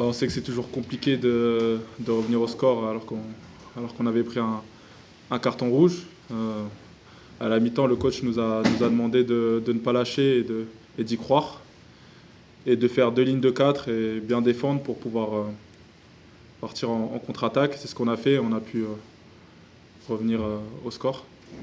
On sait que c'est toujours compliqué de revenir au score alors qu'on avait pris un carton rouge. À la mi-temps, le coach nous a demandé de ne pas lâcher et d'y croire et de faire 2 lignes de 4 et bien défendre pour pouvoir partir en contre-attaque. C'est ce qu'on a fait, on a pu revenir au score.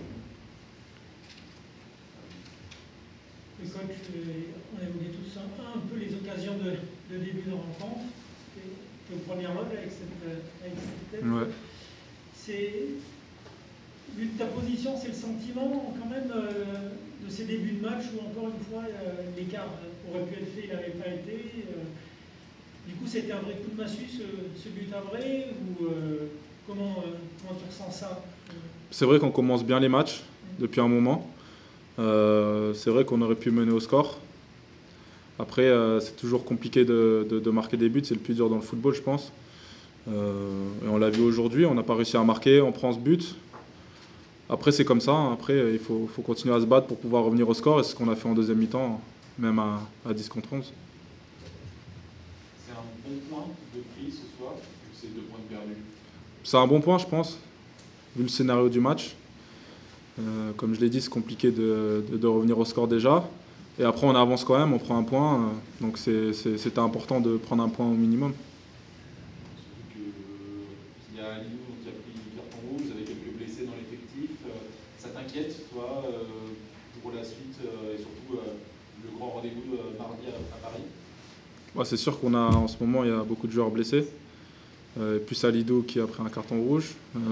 Et coach, on évoquait tous un peu les occasions de début de rencontre. Tu es au premier log avec cette tête. Ouais. Vu de ta position, c'est le sentiment quand même de ces débuts de match où encore une fois l'écart aurait pu être fait, il n'avait pas été. Du coup, c'était un vrai coup de massue ce but à vrai ou comment tu ressens ça? C'est vrai qu'on commence bien les matchs depuis un moment. C'est vrai qu'on aurait pu mener au score. Après, c'est toujours compliqué de marquer des buts, c'est le plus dur dans le football, je pense. Et on l'a vu aujourd'hui, on n'a pas réussi à marquer, on prend ce but. Après, c'est comme ça, après, il faut continuer à se battre pour pouvoir revenir au score, et c'est ce qu'on a fait en deuxième mi-temps, même à 10 contre 11. C'est un bon point de pris ce soir, ou c'est 2 points de perdu? C'est un bon point, je pense, vu le scénario du match. Comme je l'ai dit, c'est compliqué de revenir au score déjà. Et après, on avance quand même, on prend un point. Donc c'était important de prendre un point au minimum. Surtout qu'il y a Alidou qui a pris le carton rouge, vous avez quelques blessés dans l'effectif. Ça t'inquiète, toi, pour la suite et surtout le grand rendez-vous mardi à Paris? C'est sûr en ce moment, il y a beaucoup de joueurs blessés. Plus Alidou qui a pris un carton rouge.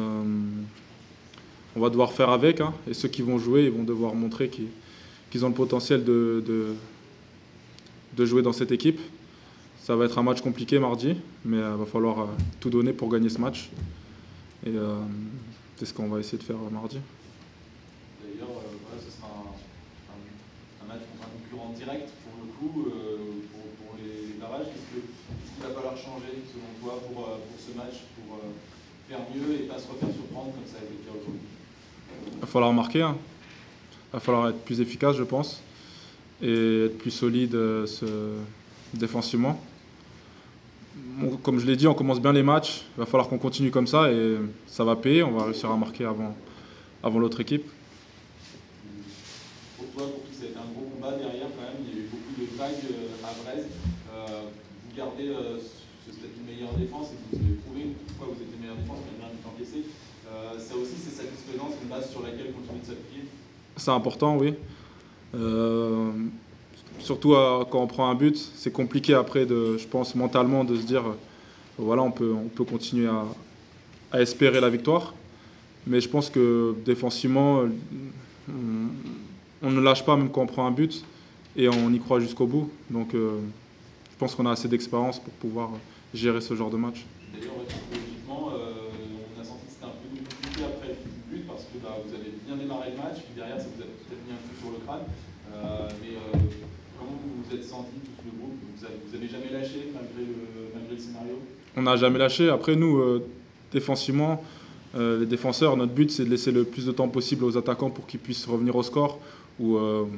On va devoir faire avec, hein, et ceux qui vont jouer, ils vont devoir montrer qu'ils ont le potentiel de jouer dans cette équipe. Ça va être un match compliqué mardi, mais il va falloir tout donner pour gagner ce match. Et c'est ce qu'on va essayer de faire mardi. D'ailleurs, voilà, ce sera un match contre un concurrent direct pour le coup, pour les barrages. Qu'est-ce qu'il va falloir changer selon toi pour ce match, pour faire mieux et pas se refaire surprendre comme ça a été le cas aujourd'hui? Il va falloir marquer, hein. Il va falloir être plus efficace, je pense, et être plus solide défensivement. Comme je l'ai dit, on commence bien les matchs. Il va falloir qu'on continue comme ça et ça va payer. On va réussir à marquer avant l'autre équipe. Pour toi, pour qui ça a été un gros combat derrière quand même, il y a eu beaucoup de vagues à Brest. Vous gardez ce statut de meilleure défense et vous avez prouvé une fois que vous êtes meilleure défense, malgré un but encaissé. Ça aussi, c'est satisfaisant, c'est une base sur laquelle continuer de s'appuyer. C'est important, oui. Surtout quand on prend un but, c'est compliqué après, je pense, mentalement, de se dire voilà, on peut continuer à espérer la victoire. Mais je pense que défensivement, on ne lâche pas même quand on prend un but et on y croit jusqu'au bout. Donc je pense qu'on a assez d'expérience pour pouvoir gérer ce genre de match. D'ailleurs, psychologiquement, on a senti que c'était un peu compliqué après le but parce que vous avez bien démarré le match, puis derrière, ça vous a peut-être mis un coup sur le crâne. Mais comment vous vous êtes senti, tout le groupe? Vous n'avez jamais lâché malgré le scénario? On n'a jamais lâché. Après, nous, défensivement, les défenseurs, notre but, c'est de laisser le plus de temps possible aux attaquants pour qu'ils puissent revenir au score ou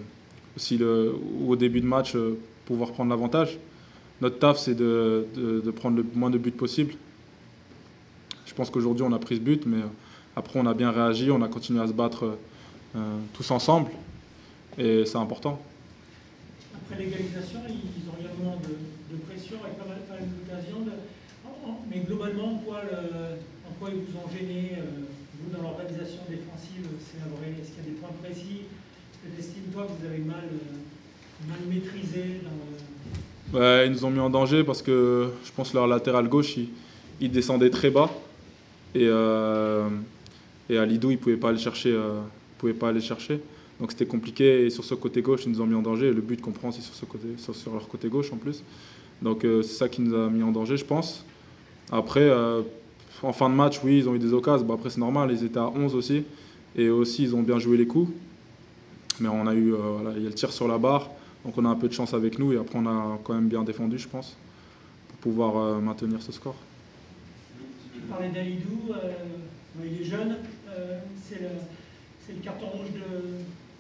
au début de match, pouvoir prendre l'avantage. Notre taf, c'est de prendre le moins de buts possible. Je pense qu'aujourd'hui, on a pris ce but, mais après, on a bien réagi, on a continué à se battre tous ensemble, et c'est important. Après l'égalisation, ils ont réellement de pression avec pas mal d'occasions. Mais globalement, en quoi ils vous ont gêné, vous, dans l'organisation défensive? Est-ce qu'il y a des points précis que tu estimes, toi, que vous avez mal maîtrisé Ils nous ont mis en danger parce que je pense que leur latéral gauche, il descendait très bas. Et Alidou, il ne pouvait pas aller chercher. Donc c'était compliqué. Et sur ce côté gauche, ils nous ont mis en danger. Et le but qu'on prend, c'est sur leur côté gauche en plus. Donc c'est ça qui nous a mis en danger, je pense. Après, en fin de match, oui, ils ont eu des occasions. Après, c'est normal, ils étaient à 11 aussi. Et aussi, ils ont bien joué les coups. Mais on a eu, il y a le tir sur la barre. Donc on a un peu de chance avec nous. Et après, on a quand même bien défendu, je pense, pour pouvoir maintenir ce score. Tu parlais d'Alidou, il est jeune. C'est le carton rouge de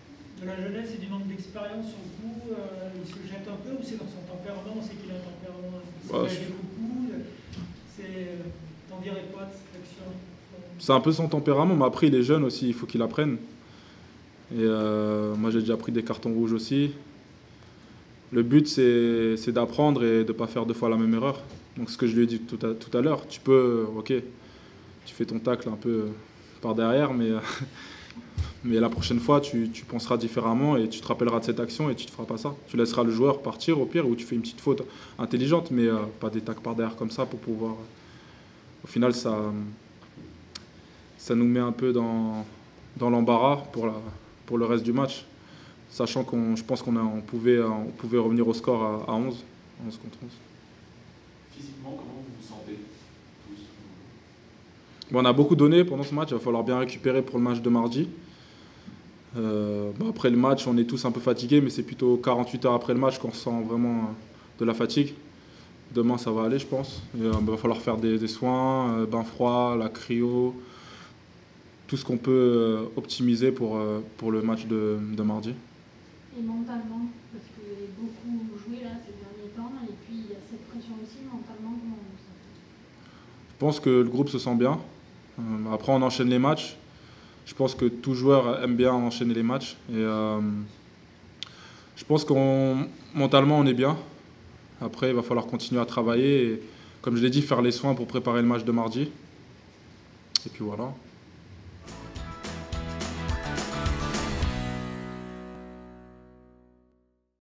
de la jeunesse et du manque d'expérience sur le coup, il se jette un peu, ou c'est dans son tempérament, on sait qu'il a un tempérament qui s'engage beaucoup, t'en dirais quoi de cette action? C'est un peu son tempérament, mais après il est jeune aussi, il faut qu'il apprenne. Et moi j'ai déjà pris des cartons rouges aussi. Le but c'est d'apprendre et de ne pas faire 2 fois la même erreur. Donc ce que je lui ai dit tout à l'heure, tu peux, ok, tu fais ton tacle un peu par derrière, mais la prochaine fois tu penseras différemment et tu te rappelleras de cette action et tu ne feras pas ça. Tu laisseras le joueur partir au pire, ou tu fais une petite faute intelligente, mais pas des tacles par derrière comme ça pour pouvoir... Au final ça nous met un peu dans l'embarras pour le reste du match, sachant je pense qu'on pouvait revenir au score à 11 contre 11. Physiquement, comment vous vous sentez tous? Bon, on a beaucoup donné pendant ce match, il va falloir bien récupérer pour le match de mardi. Après le match, on est tous un peu fatigués, mais c'est plutôt 48 heures après le match qu'on ressent vraiment de la fatigue. Demain, ça va aller, je pense. Il va falloir faire des soins, bain froid, la cryo, tout ce qu'on peut optimiser pour le match de mardi. Et mentalement, parce que vous avez beaucoup joué là ces derniers temps, et puis il y a cette pression aussi, mentalement, comment vous vous sentez? Je pense que le groupe se sent bien. Après, on enchaîne les matchs. Je pense que tout joueur aime bien enchaîner les matchs. Et je pense mentalement, on est bien. Après, il va falloir continuer à travailler et, comme je l'ai dit, faire les soins pour préparer le match de mardi. Et puis voilà.